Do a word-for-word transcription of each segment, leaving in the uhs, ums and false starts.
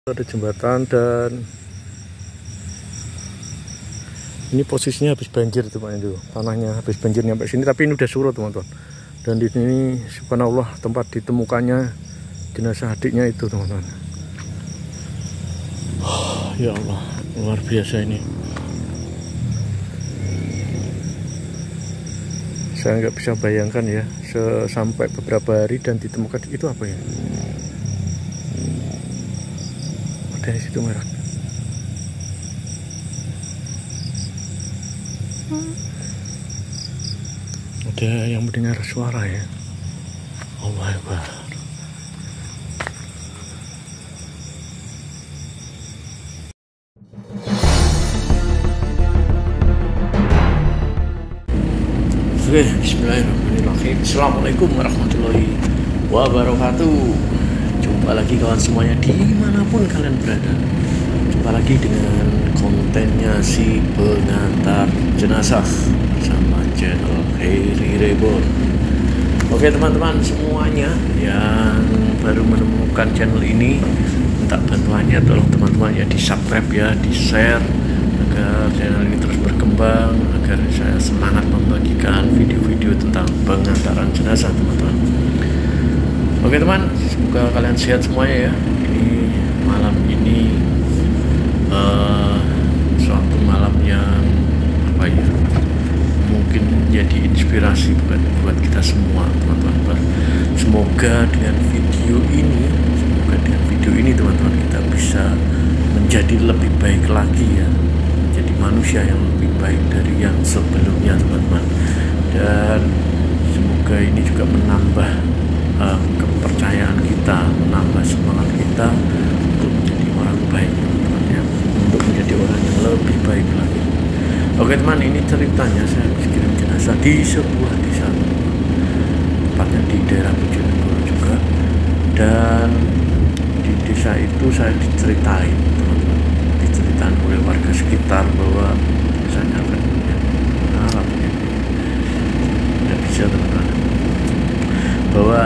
Ada jembatan dan ini posisinya habis banjir teman itu, tanahnya habis banjir sampai sini, tapi ini udah surut teman-teman. Dan di sini subhanallah tempat ditemukannya jenazah adiknya itu teman-teman. Oh, ya Allah, luar biasa ini. Saya nggak bisa bayangkan ya, sampai beberapa hari dan ditemukan itu apa ya? Dari situ merah. Ada yang mendengar suara ya. Allah Akbar. Oke, bismillahirrahmanirrahim. Assalamualaikum warahmatullahi wabarakatuh. Jumpa lagi kawan semuanya dimanapun kalian berada. Jumpa lagi dengan kontennya si pengantar jenazah sama channel Heri Reborn. Oke teman-teman semuanya yang baru menemukan channel ini, minta bantuannya tolong teman-teman ya di subscribe ya, di share agar channel ini terus berkembang, agar saya semangat membagikan video-video tentang pengantaran jenazah teman-teman. Oke teman, semoga kalian sehat semuanya ya. Ini malam ini uh, suatu malam yang apa ya, mungkin menjadi inspirasi buat buat kita semua teman-teman. Semoga dengan video ini, semoga dengan video ini teman-teman kita bisa menjadi lebih baik lagi ya, menjadi manusia yang lebih baik dari yang sebelumnya teman-teman. Dan semoga ini juga menambah Uh, kepercayaan kita, menambah semangat kita untuk menjadi orang baik teman-teman ya, untuk menjadi orang yang lebih baik lagi. Oke teman, ini ceritanya saya habis kirim jenazah di sebuah desa, tepatnya di daerah Bojonegoro juga. Dan di desa itu saya diceritain teman-teman, diceritain oleh warga sekitar bahwa misalnya akan alam ya, tidak bisa teman-teman, bahwa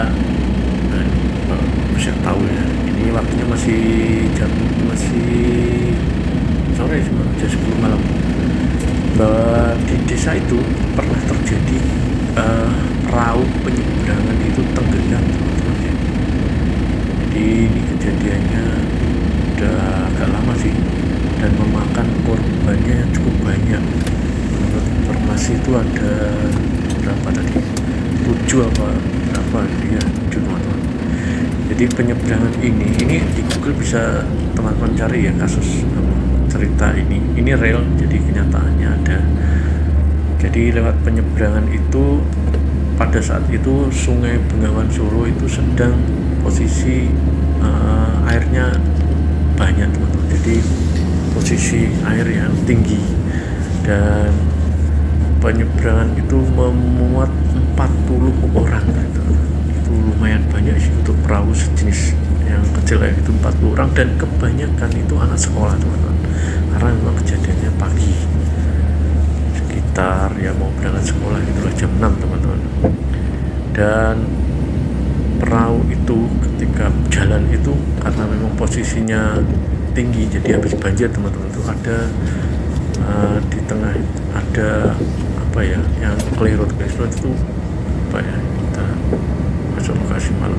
bisa tahu ya, ini waktunya masih jam masih sore, jam sepuluh malam, bahwa di desa itu pernah terjadi uh, perahu penyeberangan itu tenggelam teman-teman ya. Jadi ini kejadiannya udah agak lama sih dan memakan korbannya yang cukup banyak. Menurut informasi itu ada berapa tadi, tujuh apa berapa dia tujuh teman-teman. Jadi penyeberangan ini, ini di Google bisa teman-teman cari ya kasus cerita ini. Ini real, jadi kenyataannya ada. Jadi lewat penyeberangan itu, pada saat itu Sungai Bengawan Solo itu sedang posisi uh, airnya banyak teman-teman. Jadi posisi air yang tinggi dan penyeberangan itu memuat empat puluh orang gitu. Itu lumayan banyak sih untuk perahu sejenis yang kecil kayak itu, empat puluh orang, dan kebanyakan itu anak sekolah teman-teman, karena memang kejadiannya pagi sekitar ya mau berangkat sekolah itulah jam enam teman-teman. Dan perahu itu ketika jalan itu karena memang posisinya tinggi jadi habis banjir teman-teman, itu ada uh, di tengah ada apa ya yang kelirut kelirut itu apa ya, kita masuk lokasi malam,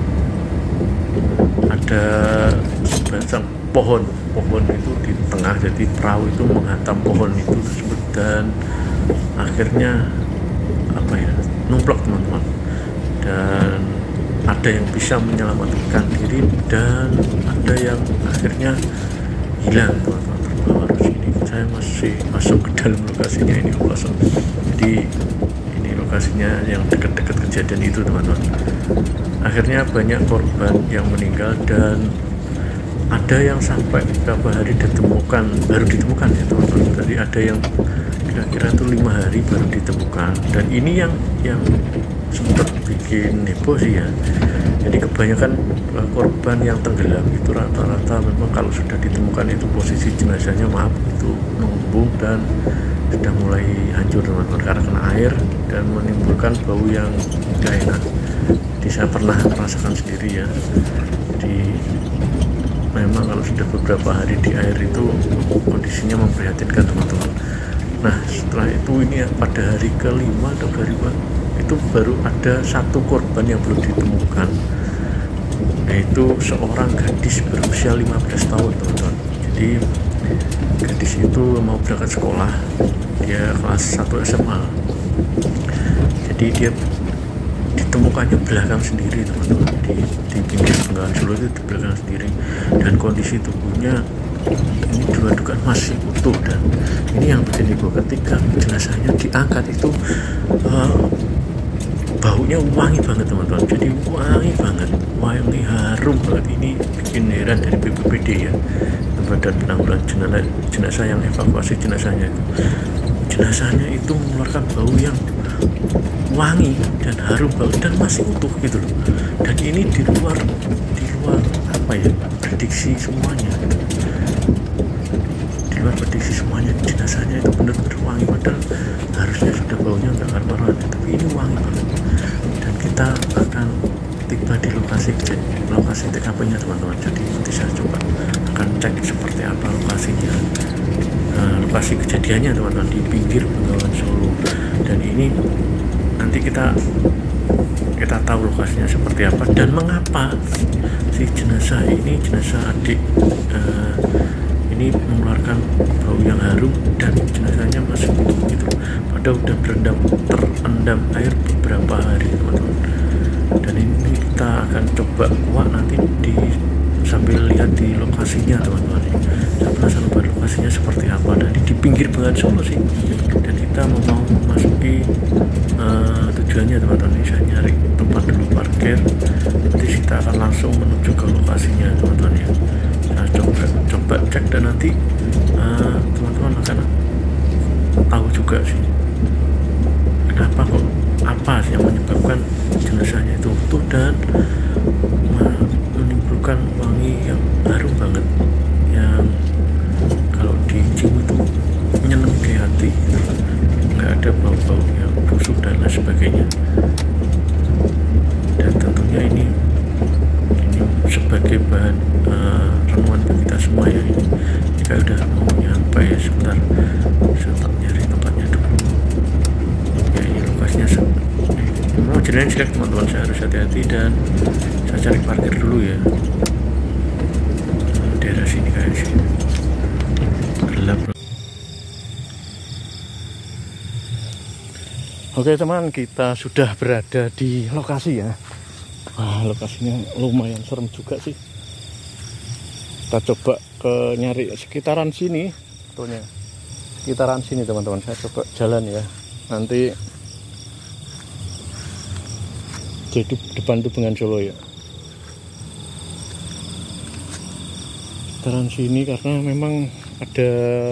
ada sebatang pohon pohon itu di tengah, jadi perahu itu menghantam pohon itu tersebut dan akhirnya apa ya numplok teman-teman. Dan ada yang bisa menyelamatkan diri dan ada yang akhirnya hilang teman-teman, terbawa arus ini. Saya masih masuk ke dalam lokasinya ini kosong, jadi ini lokasinya yang dekat-dekat kejadian itu teman-teman. Akhirnya banyak korban yang meninggal dan ada yang sampai beberapa hari ditemukan, baru ditemukan ya teman-teman. Jadi ada yang kira-kira itu lima hari baru ditemukan, dan ini yang yang sempat bikin heboh sih ya. Jadi kebanyakan korban yang tenggelam itu rata-rata memang kalau sudah ditemukan itu posisi jenazahnya maaf itu numpuk dan sudah mulai hancur teman-teman karena kena air dan menimbulkan bau yang tidak enak. Jadi saya pernah merasakan sendiri ya. Jadi memang kalau sudah beberapa hari di air itu kondisinya memprihatinkan teman-teman. Nah setelah itu ini ya, pada hari kelima atau kelima itu baru ada satu korban yang belum ditemukan, yaitu seorang gadis berusia lima belas tahun teman-teman. Jadi gadis itu mau berangkat sekolah, dia kelas satu S M A. Jadi dia ditemukannya belakang sendiri teman-teman, di, di pinggir Bengawan Solo itu di belakang sendiri, dan kondisi tubuhnya ini juga dugaan masih utuh. Dan ini yang bikin ibu ketika jenazahnya diangkat itu uh, baunya wangi banget teman-teman, jadi wangi banget, wangi harum banget. Ini bikin heran dari B P B D ya, Badan Penanggulangan Jenazah, jenazah yang evakuasi jenazahnya itu, jenazahnya itu mengeluarkan bau yang wangi dan harum banget dan masih utuh gitu loh. Dan ini di luar di luar apa ya, prediksi semuanya gitu. Di luar prediksi semuanya, jenazahnya itu benar-benar wangi, padahal harusnya sudah baunya nggak karuan, tapi ini wangi banget. Dan kita akan tiba di lokasi lokasi T K P-nya teman-teman. Jadi nanti saya coba akan cek seperti apa lokasinya, nah, lokasi kejadiannya teman-teman, di pinggir Bengawan Solo. Dan ini nanti kita kita tahu lokasinya seperti apa dan mengapa si jenazah ini, jenazah adik uh, ini mengeluarkan bau yang harum dan jenazahnya masih utuh gitu, padahal udah berendam terendam air beberapa hari teman-teman. Dan ini kita akan coba kuat nanti di sambil lihat di lokasinya teman-teman. Saya penasaran buat lokasinya seperti apa. Dan di pinggir Bengawan Solo sih, dan kita mau memasuki uh, tujuannya teman-teman. Saya nyari tempat dulu parkir, nanti kita akan langsung menuju ke lokasinya teman-teman ya. Saya coba coba cek dan nanti uh, teman-teman akan tahu juga sih kenapa kok, apa sih yang menyebabkan jenazahnya itu utuh dan menimbulkan wangi yang harum banget, yang kalau dicium itu menyenangkan di hati gitu. Nggak ada bau-bau yang busuk dan lain sebagainya. Dan tentunya ini ini sebagai bahan uh, renungan bagi kita semua ya. Ini jika udah mau nyampe, sebentar saya tak nyari tempatnya dulu ya. Ini lokasinya mau jadinya jelek teman-teman, saya harus hati-hati dan saya cari parkir dulu ya. Daerah sini kayak sini gelap. Oke teman, kita sudah berada di lokasi ya. Wah, lokasinya lumayan serem juga sih. Kita coba ke nyari sekitaran sini, tentunya sekitaran sini teman-teman. Saya coba jalan ya. Nanti jadi depan tuh Bengawan Solo ya. Sekitaran sini karena memang ada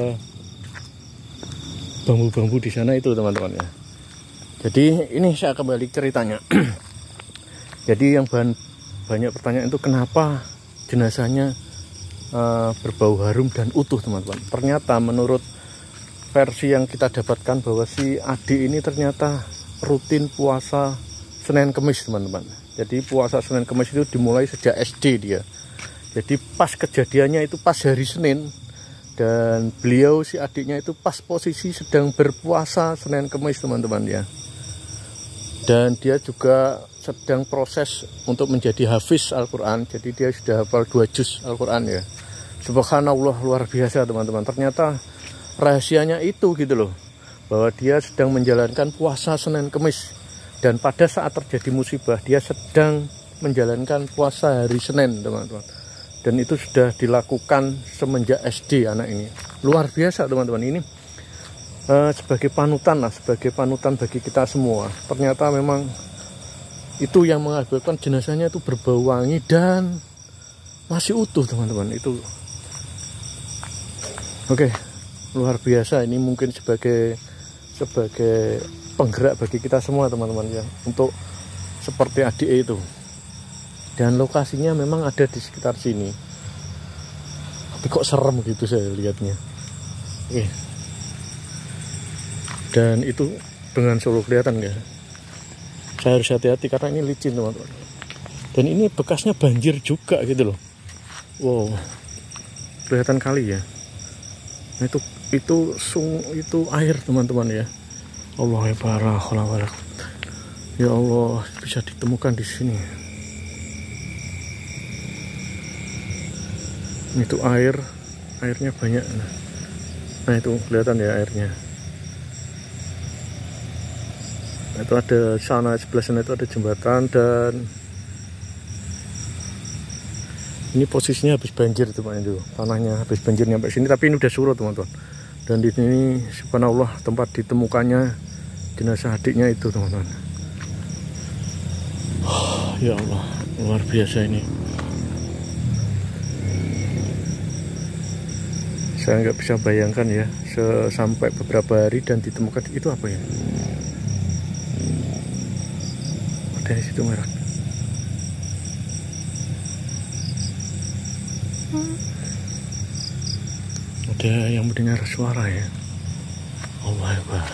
bambu-bambu di sana itu teman-teman ya. Jadi ini saya kembali ceritanya. Jadi yang bahan, banyak pertanyaan itu kenapa jenazahnya uh, berbau harum dan utuh teman-teman. Ternyata menurut versi yang kita dapatkan bahwa si Adi ini ternyata rutin puasa Senin Kemis teman-teman. Jadi puasa Senin Kemis itu dimulai sejak S D dia. Jadi pas kejadiannya itu pas hari Senin, dan beliau si adiknya itu pas posisi sedang berpuasa Senin Kemis teman-teman ya. Dan dia juga sedang proses untuk menjadi hafiz Al-Quran. Jadi dia sudah hafal dua juz Al-Quran ya. Subhanallah, luar biasa teman-teman. Ternyata rahasianya itu gitu loh, bahwa dia sedang menjalankan puasa Senin Kemis, dan pada saat terjadi musibah dia sedang menjalankan puasa hari Senin teman-teman. Dan itu sudah dilakukan semenjak S D anak ini. Luar biasa teman-teman. Ini Uh, sebagai panutan lah, sebagai panutan bagi kita semua. Ternyata memang itu yang mengakibatkan jenazahnya itu berbau wangi dan masih utuh teman-teman. Itu oke, okay, luar biasa. Ini mungkin sebagai sebagai penggerak bagi kita semua teman-teman ya, untuk seperti adik itu. Dan lokasinya memang ada di sekitar sini, tapi kok serem gitu saya lihatnya. Oke okay. Dan itu Bengawan Solo kelihatan ya. Saya harus hati-hati karena ini licin teman-teman. Dan ini bekasnya banjir juga gitu loh. Wow, kelihatan kali ya. Nah, itu itu sung itu air teman-teman ya. Allah Akbar. Ya Allah, bisa ditemukan di sini. Itu air, airnya banyak. Nah itu kelihatan ya airnya. Itu ada sana sebelah sana itu ada jembatan, dan ini posisinya habis banjir teman itu, tanahnya habis banjir sampai sini, tapi ini udah surut teman-teman. Dan di sini subhanallah tempat ditemukannya jenazah adiknya itu teman-teman. Oh, ya Allah, luar biasa ini. Saya nggak bisa bayangkan ya, sampai beberapa hari dan ditemukan itu apa ya? Ada di situ merah. Ada yang mendengar suara ya. Allah Akbar.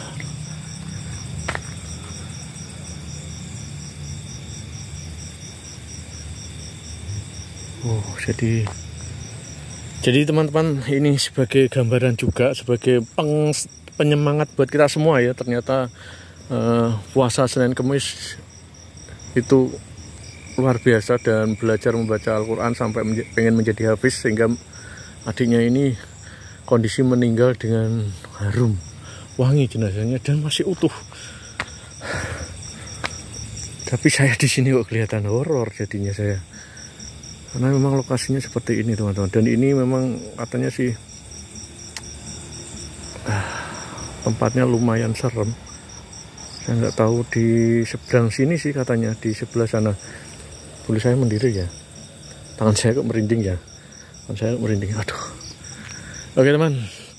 Oh, jadi jadi teman-teman, ini sebagai gambaran juga, sebagai peng, penyemangat buat kita semua ya. Ternyata uh, puasa Senin Kemis itu luar biasa, dan belajar membaca Al-Quran sampai menj pengen menjadi hafiz, sehingga adiknya ini kondisi meninggal dengan harum wangi jenazahnya dan masih utuh. Tapi saya di sini kok kelihatan horor jadinya saya, karena memang lokasinya seperti ini teman-teman. Dan ini memang katanya sih ah, tempatnya lumayan serem. Saya nggak tahu di seberang sini sih katanya, di sebelah sana. Boleh saya mendiri ya? Tangan saya kok merinding ya? Tangan saya kok merinding. Aduh. Oke teman.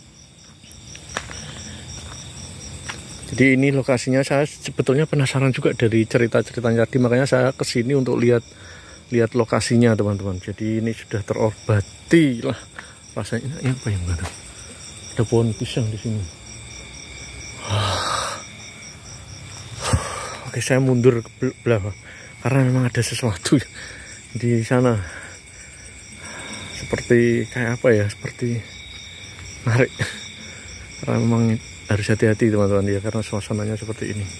Jadi ini lokasinya, saya sebetulnya penasaran juga dari cerita-ceritanya tadi, makanya saya kesini untuk lihat lihat lokasinya teman-teman. Jadi ini sudah terobati lah rasanya. Ini apa yang mana? Ada pohon pisang di sini. Oke, saya mundur ke belakang karena memang ada sesuatu di sana. Seperti kayak apa ya? Seperti narik. Karena memang harus hati-hati teman-teman ya, karena suasananya seperti ini.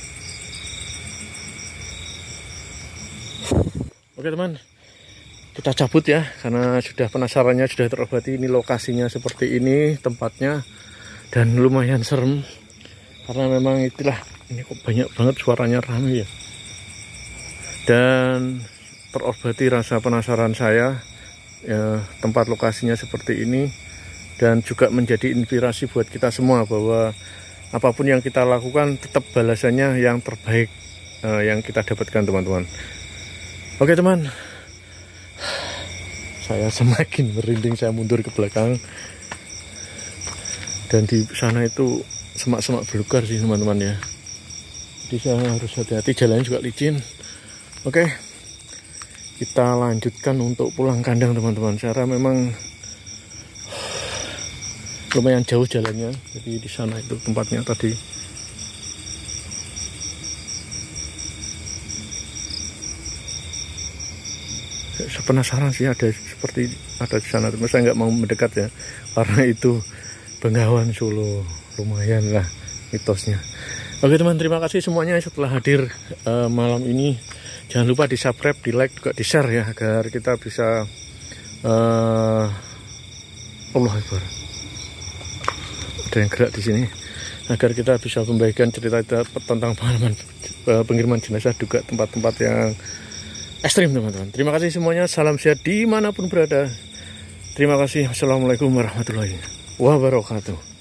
Oke teman, kita cabut ya, karena sudah penasarannya sudah terobati. Ini lokasinya seperti ini tempatnya, dan lumayan serem karena memang itulah, ini kok banyak banget suaranya, ramai ya. Dan terobati rasa penasaran saya ya, tempat lokasinya seperti ini, dan juga menjadi inspirasi buat kita semua bahwa apapun yang kita lakukan tetap balasannya yang terbaik eh, yang kita dapatkan teman-teman. Oke teman, saya semakin merinding, saya mundur ke belakang, dan di sana itu semak-semak belukar sih teman-teman ya. Jadi saya harus hati-hati, jalannya juga licin. Oke, kita lanjutkan untuk pulang kandang teman-teman. Cara memang lumayan jauh jalannya, jadi di sana itu tempatnya tadi. Saya penasaran sih ada seperti ada di sana, tapi saya nggak mau mendekat ya, karena itu Bengawan Solo, lumayan lah mitosnya. Oke teman, terima kasih semuanya setelah hadir uh, malam ini. Jangan lupa di subscribe, di like, juga di share ya, agar kita bisa uh, Allah Akbar. Ada yang gerak di sini, agar kita bisa membagikan cerita tentang pengalaman uh, pengiriman jenazah, juga tempat-tempat yang ekstrim teman-teman. Terima kasih semuanya, salam sehat dimanapun berada. Terima kasih. Assalamualaikum warahmatullahi wabarakatuh.